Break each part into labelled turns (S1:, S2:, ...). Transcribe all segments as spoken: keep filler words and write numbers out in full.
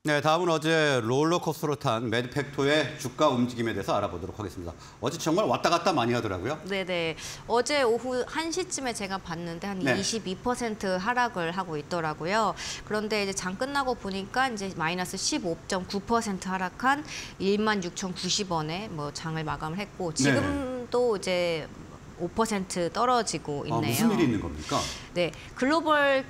S1: 네, 다음은 어제 롤러코스터로 탄 매드팩토의 주가 움직임에 대해서 알아보도록 하겠습니다. 어제 정말 왔다 갔다 많이 하더라고요.
S2: 네네. 어제 오후 한 시쯤에 제가 봤는데 한
S1: 네.
S2: 이십이 퍼센트 하락을 하고 있더라고요. 그런데 이제 장 끝나고 보니까 이제 마이너스 십오 점 구 퍼센트 하락한 일만 육천구십 원에 뭐 장을 마감을 했고 지금도 네. 이제 오 퍼센트 떨어지고 있네요.
S1: 아, 무슨 일이 있는 겁니까?
S2: 네, 글로벌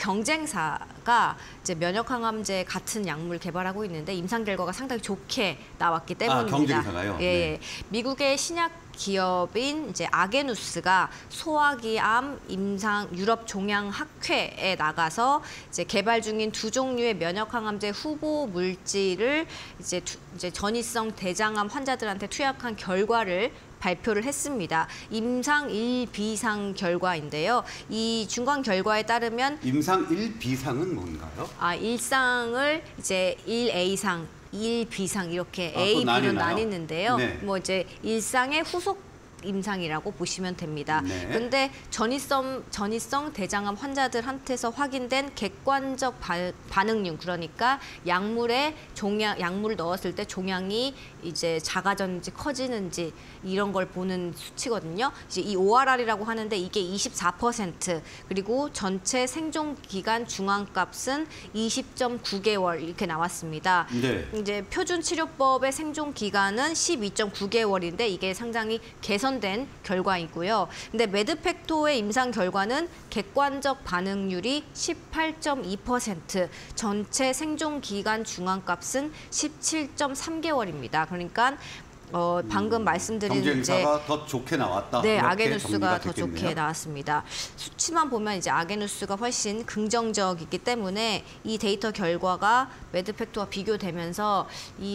S2: 경쟁사가 이제 면역 항암제 같은 약물 개발하고 있는데 임상 결과가 상당히 좋게 나왔기 때문입니다.
S1: 아, 경쟁사가요?
S2: 예,
S1: 네.
S2: 미국의 신약 기업인 이제 아게누스가 소화기암 임상 유럽 종양 학회에 나가서 이제 개발 중인 두 종류의 면역 항암제 후보 물질을 이제 투, 이제 전이성 대장암 환자들한테 투약한 결과를 발표를 했습니다. 임상 일 비상 결과인데요. 이 중간 결과에 따르면
S1: 임상 일 비상은 뭔가요?
S2: 아, 일상을 이제 일 에이상, 일 비상 이렇게
S1: 아,
S2: A, B로
S1: 나뉘나요?
S2: 나뉘는데요.
S1: 네.
S2: 뭐 이제 일상의 후속 임상이라고 보시면 됩니다.
S1: 네.
S2: 그런데 전이성, 전이성 대장암 환자들한테서 확인된 객관적 바, 반응률, 그러니까 약물에 종양, 약물을 넣었을 때 종양이 이제 작아졌는지 커지는지 이런 걸 보는 수치거든요. 이제 이 오알알이라고 하는데 이게 이십사 퍼센트, 그리고 전체 생존 기간 중앙값은 이십 점 구 개월 이렇게 나왔습니다.
S1: 네.
S2: 이제 표준 치료법의 생존 기간은 십이 점 구 개월인데 이게 상당히 개선된 결과이고요. 근데 매드팩토의 임상 결과는 객관적 반응률이 십팔 점 이 퍼센트, 전체 생존 기간 중앙값은 십칠 점 삼 개월입니다. 그러니까 어, 방금
S1: 음,
S2: 말씀드린
S1: 경쟁사가
S2: 이제
S1: 더 좋게 나왔다.
S2: 네,
S1: 이렇게
S2: 아게누스가 더
S1: 됐겠네요.
S2: 좋게 나왔습니다. 수치만 보면 이제 아게누스가 훨씬 긍정적이기 때문에 이 데이터 결과가 매드팩토와 비교되면서 이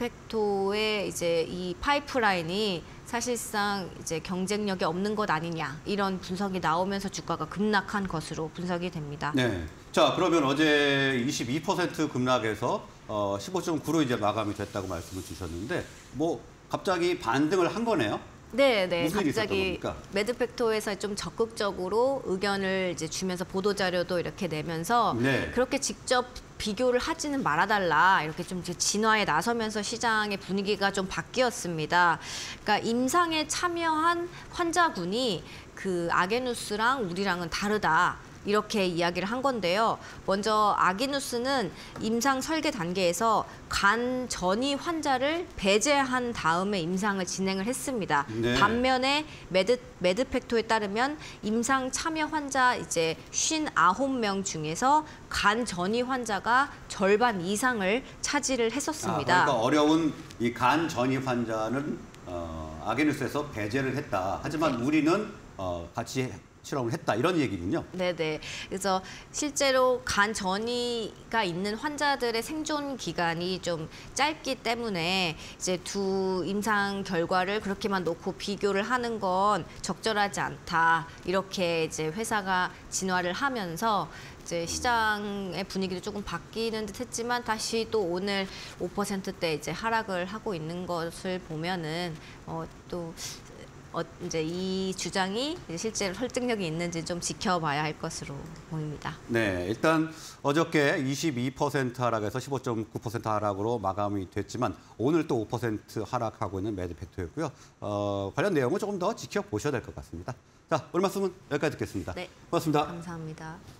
S2: 매드팩토의 이제 이 파이프라인이 사실상 이제 경쟁력이 없는 것 아니냐 이런 분석이 나오면서 주가가 급락한 것으로 분석이 됩니다.
S1: 네. 자, 그러면 어제 이십이 퍼센트 급락해서 어, 십오 점 구로 이제 마감이 됐다고 말씀을 주셨는데 뭐 갑자기 반등을 한 거네요?
S2: 네, 네.
S1: 무슨 일이 있었던
S2: 갑자기
S1: 겁니까?
S2: 매드팩토에서 좀 적극적으로 의견을 이제 주면서 보도 자료도 이렇게 내면서
S1: 네.
S2: 그렇게 직접 비교를 하지는 말아달라 이렇게 좀 이제 진화에 나서면서 시장의 분위기가 좀 바뀌었습니다. 그러니까 임상에 참여한 환자군이 그 아게누스랑 우리랑은 다르다. 이렇게 이야기를 한 건데요. 먼저 아게누스는 임상 설계 단계에서 간 전이 환자를 배제한 다음에 임상을 진행을 했습니다.
S1: 네.
S2: 반면에 매드, 매드팩토에 따르면 임상 참여 환자 이제 오십구 명 중에서 간 전이 환자가 절반 이상을 차지를 했었습니다.
S1: 아, 그러니까 어려운 이 간 전이 환자는 어, 아게누스에서 배제를 했다. 하지만
S2: 네.
S1: 우리는 어, 같이 실험을 했다 이런 얘기군요.
S2: 네네. 그래서 실제로 간 전이가 있는 환자들의 생존 기간이 좀 짧기 때문에 이제 두 임상 결과를 그렇게만 놓고 비교를 하는 건 적절하지 않다. 이렇게 이제 회사가 진화를 하면서 이제 시장의 분위기도 조금 바뀌는 듯했지만 다시 또 오늘 오 퍼센트대 이제 하락을 하고 있는 것을 보면은 어, 또. 어, 이제 이 주장이 실제로 설득력이 있는지 좀 지켜봐야 할 것으로 보입니다.
S1: 네, 일단 어저께 이십이 퍼센트 하락에서 십오 점 구 퍼센트 하락으로 마감이 됐지만 오늘 또 오 퍼센트 하락하고 있는 매드팩토였고요. 어, 관련 내용은 조금 더 지켜보셔야 될 것 같습니다. 자, 오늘 말씀은 여기까지 듣겠습니다.
S2: 네,
S1: 고맙습니다.
S2: 감사합니다.